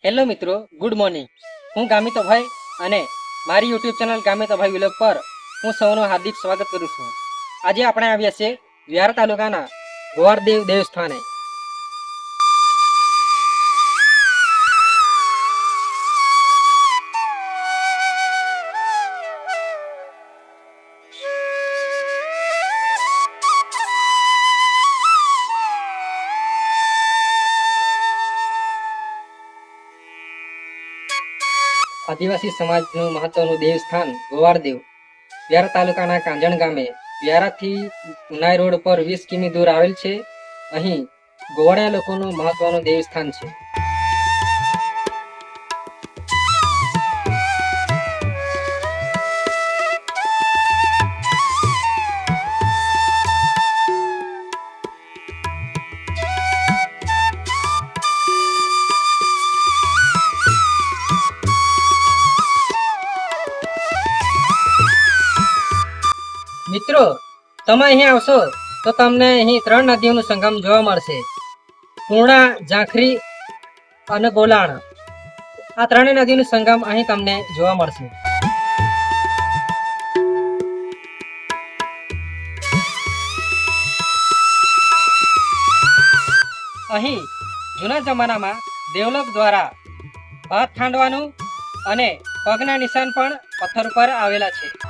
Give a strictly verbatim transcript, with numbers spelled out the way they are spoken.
Hello મિત્રો, good morning. હું ગામિતો ભાઈ અને મારી યુટ્યુબ ચેનલ ગામિતો ભાઈ વિલોગ પર હું સૌનું હાર્દિક સ્વાગત કરું છું। આજે આપણે આવ્યા છે વ્યારા તાલુકાના ગોવારદેવ દેવસ્થાને। आदिवासी समाज महत्व देवस्थान गोवारदेव व्यारा तालुकाना कांजण गामे व्यारा थी उनाई रोड पर वीस किमी दूर आवेल छे। अहीं गोवाड़िया लोकोनुं महत्वनुं देवस्थान छे। मित्रों, तमे अहीं आवशो तो तमने अहीं त्रण नदीओनुं संगम जोवा मळशे। पूर्णा, झांखरी अने गोलाण आ त्रणेय नदीओनुं संगम अहीं तमने जोवा मळशे। अहीं जूना जमानामां देवलोक द्वारा भात खांडवानुं अने पगना निशान पण पत्थर पर आवेला छे।